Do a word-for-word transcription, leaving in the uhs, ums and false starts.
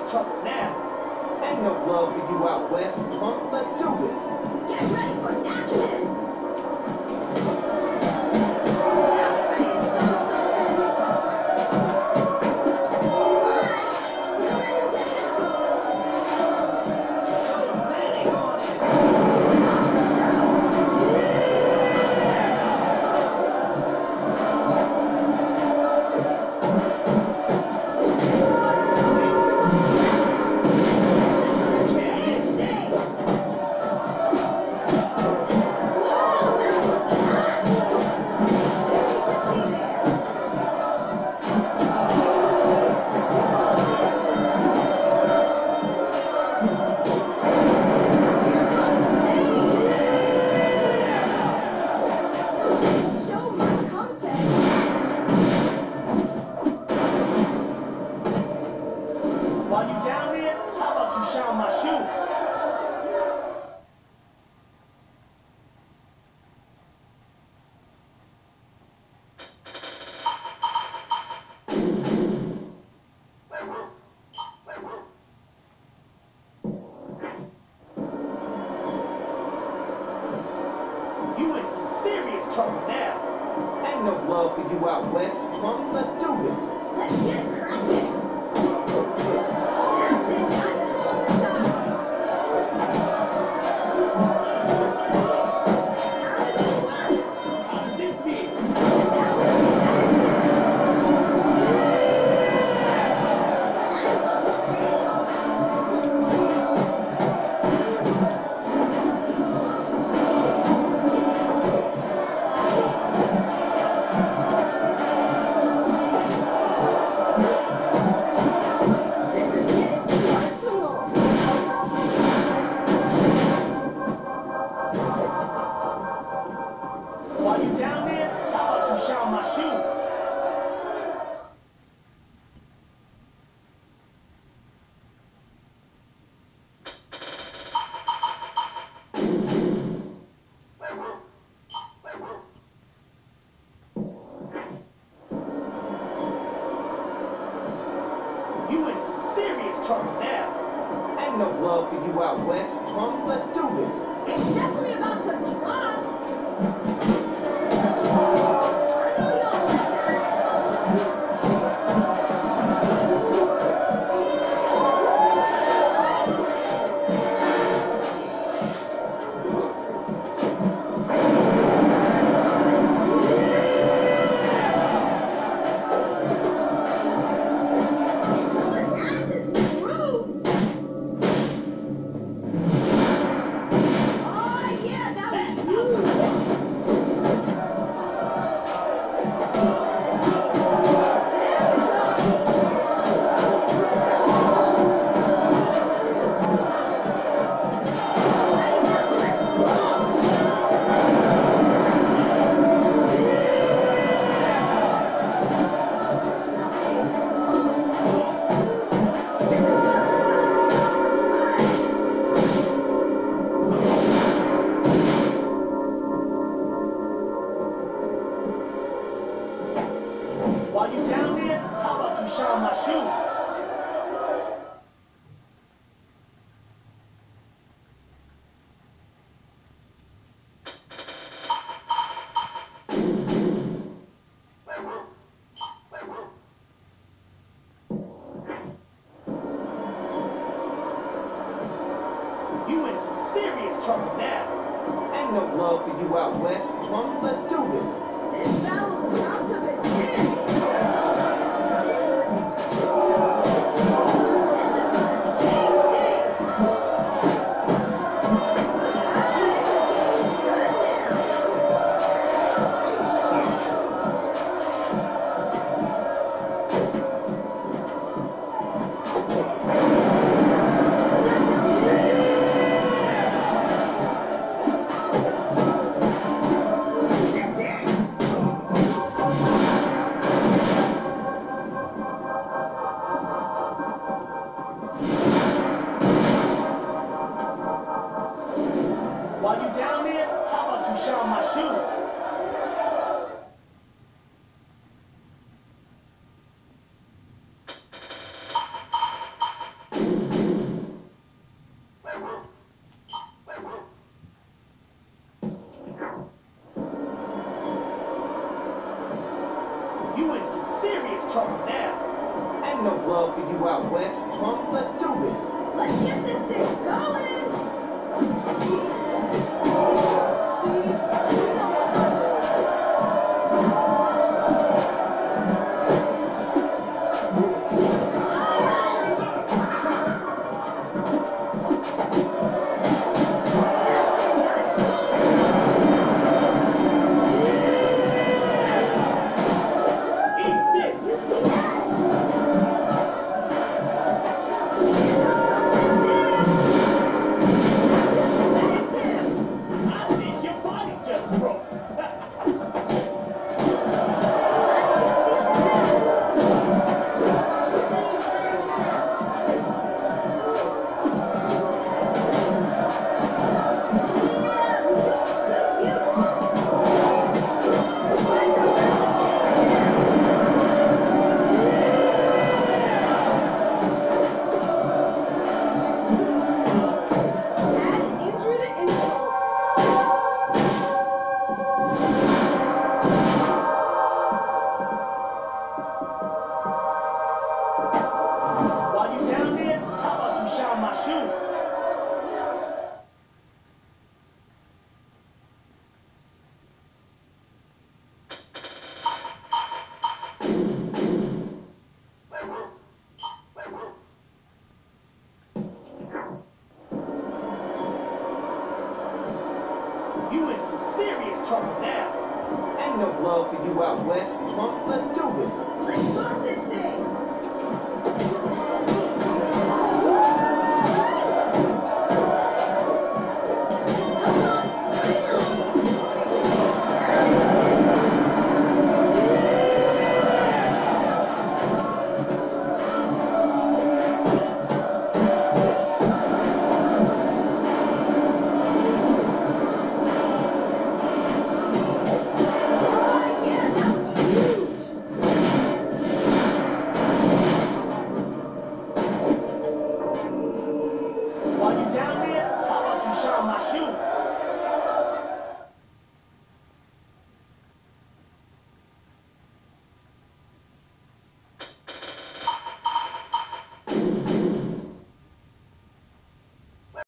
trouble now. Ain't no love for you out west, punk. Let's do this. Get ready for action! While you down there, how about you shine my shoes? You in some serious trouble now. Ain't no love for you out west, punk. Let's do this. Let's get cracking! That's it, time to call the shot! How does it work? How does this feel? While you down there, how about you shine my shoes? You in some serious trouble now. Ain't no love for you out west, punk. Let's do this. It's definitely about to drop! While you down there, how about you shine my shoes? You in some serious trouble now. Ain't no love for you out west, punk. Let's do this. This battle's about to begin! That's it! You in some serious trouble now. Ain't no love for you out west, punk. Let's do this. Let's get this thing going. Eat this. I think your body just broke. Add injury to insult. While you down there, how about you shine my shoes? You in some serious trouble now. Ain't no love for you out west, punk. Let's do this. Let's start this thing.